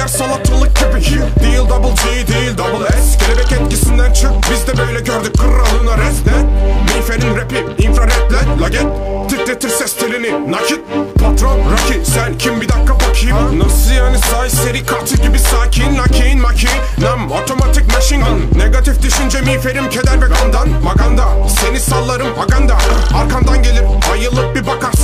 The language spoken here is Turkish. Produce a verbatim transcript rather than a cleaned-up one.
Burger salatalık gibi değil double G değil double S. Kelebek etkisinden çık, biz de böyle gördük kralına resnet. Miğferin rapi infraredle la get, titretir ses telini nakit. Patron Rocky sen kim bir dakika bakayım. Nasıl yani say seri katil gibi sakin. Nakin makinem otomatik machine gun. Negatif düşünce miğferim keder ve gandan maganda. Seni sallarım aganda, arkandan gelir ayılıp bir bakar